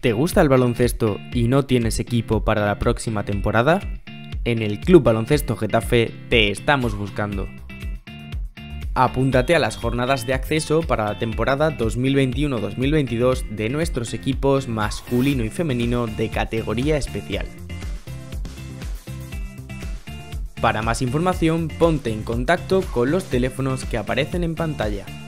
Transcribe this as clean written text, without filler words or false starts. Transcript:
¿Te gusta el baloncesto y no tienes equipo para la próxima temporada? En el Club Baloncesto Getafe te estamos buscando. Apúntate a las jornadas de acceso para la temporada 2021-2022 de nuestros equipos masculino y femenino de categoría especial. Para más información, ponte en contacto con los teléfonos que aparecen en pantalla.